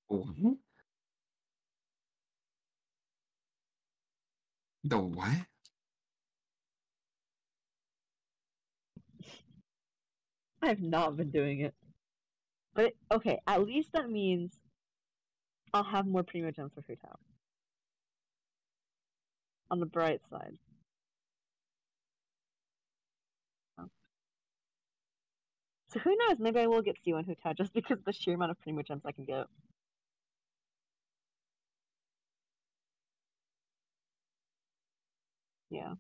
What? The what? I've not been doing it. But, okay, at least that means I'll have more Primo Gems for Hu Tao. On the bright side. So who knows, maybe I will get C1 Hu Tao just because of the sheer amount of Primo Gems I can get. Yeah.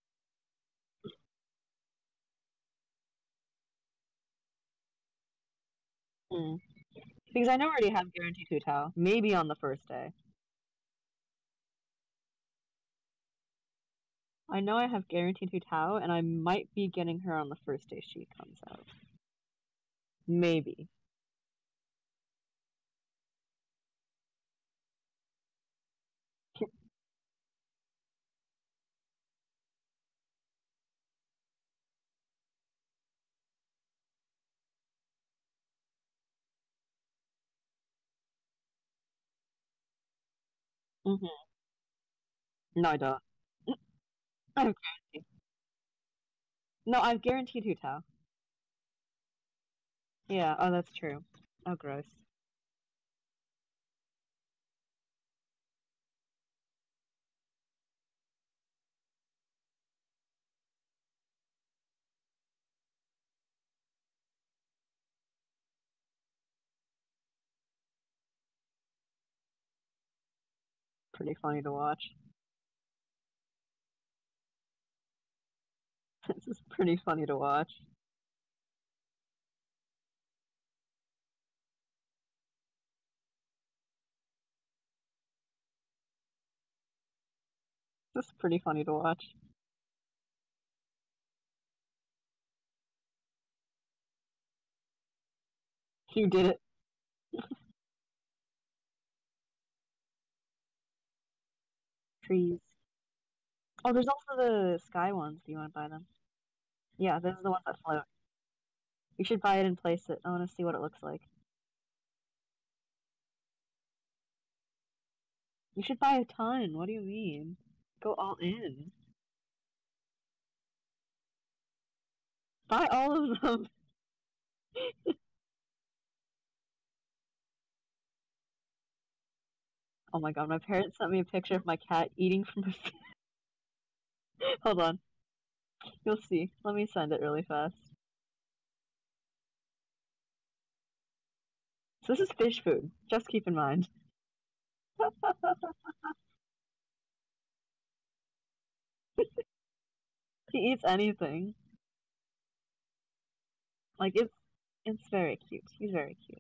Because I know I already have guaranteed Hu Tao. Maybe on the first day. I know I have guaranteed Hu Tao, and I might be getting her on the first day she comes out. Maybe. No, I don't. I have guaranteed. No, I've guaranteed Hu Tao. Yeah, oh, that's true. Oh, gross. Pretty funny to watch. This is pretty funny to watch. This is pretty funny to watch. You did it. Trees. Oh, there's also the sky ones. Do you want to buy them? Yeah, those are the ones that float. You should buy it and place it. I want to see what it looks like. You should buy a ton. What do you mean? Go all in. Buy all of them. Oh my god, my parents sent me a picture of my cat eating from a... Hold on. You'll see. Let me send it really fast. So this is fish food. Just keep in mind. He eats anything. Like, it's very cute. He's very cute.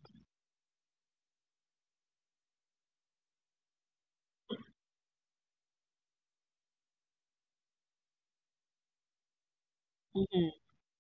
Mm-hmm.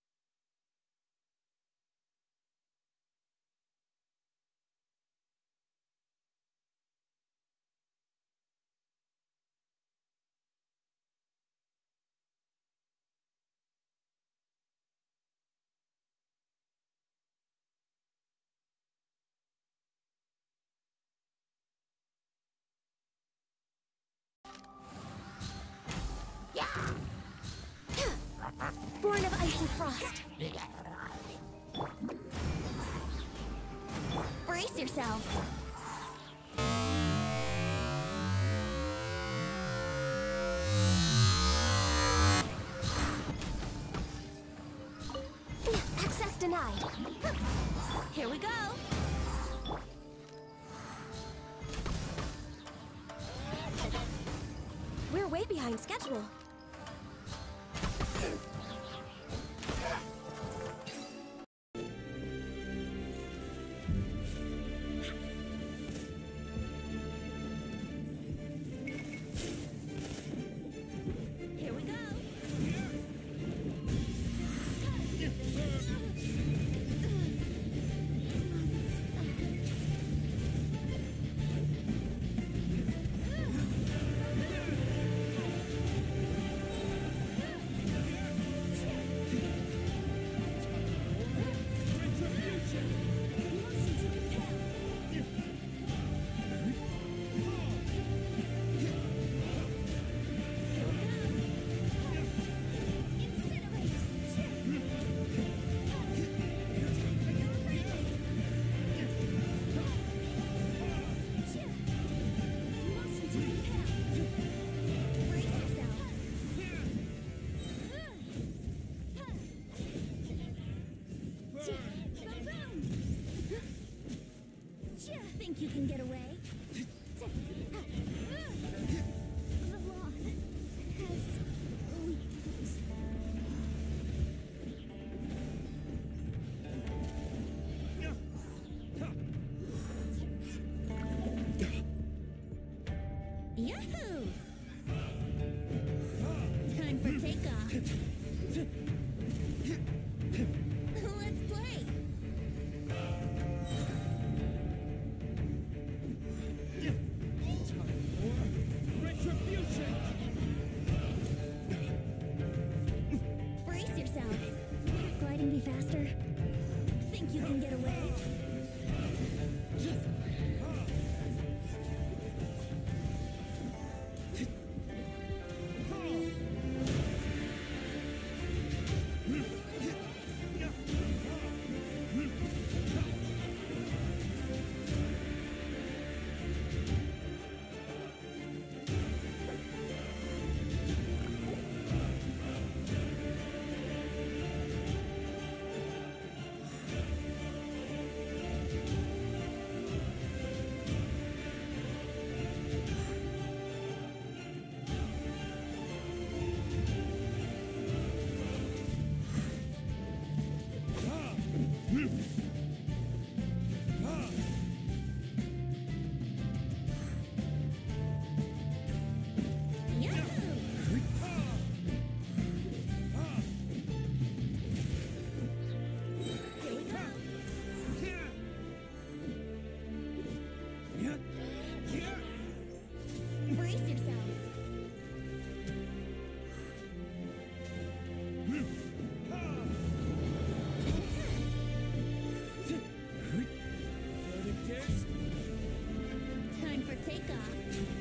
Born of ice and frost. Brace yourself. Access denied. Here we go. We're way behind schedule. can get away. The law has weaknesses. Yahoo! Time for takeoff. Let's play. Retribution! Brace yourself. Gliding be faster. Think you can get away? Brace yourself. Time for takeoff.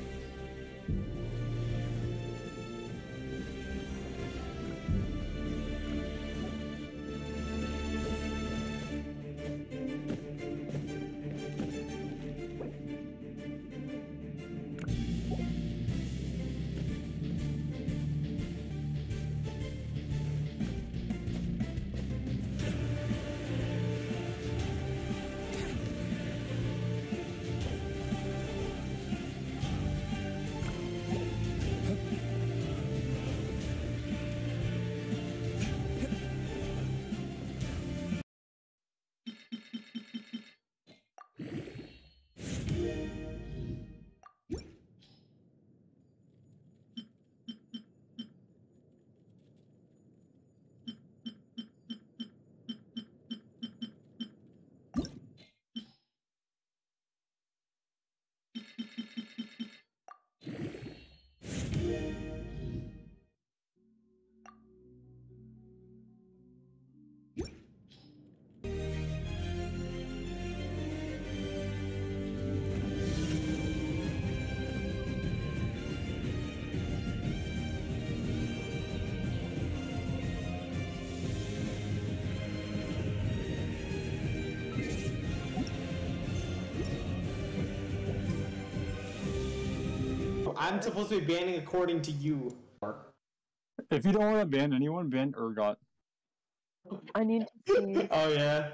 I'm supposed to be banning according to you. If you don't want to ban anyone, ban Urgot. I need to see. Oh yeah.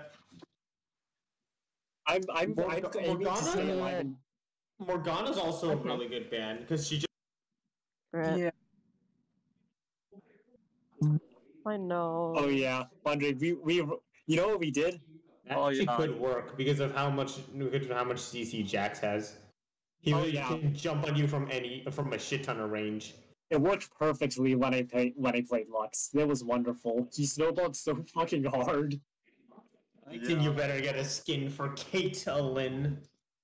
I'm aiming to stay alive. And... Morgana's also a really good ban because she just. Yeah. I know. Oh yeah, Andre, we you know what we did? That actually could work because of how much CC Jax has. He really can jump on you from a shit ton of range. It worked perfectly when I played Lux. That was wonderful. He snowballed so fucking hard. I think you better get a skin for Caitlyn.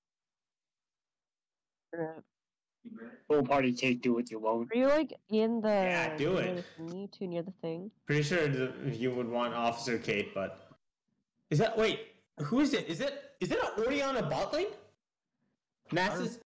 Full party cake, do what you want. Are you like in the? Yeah, do it. Too near the thing. Pretty sure you would want Officer Kate, but is that wait? Who is it? Is it an Orianna bot lane? NASA's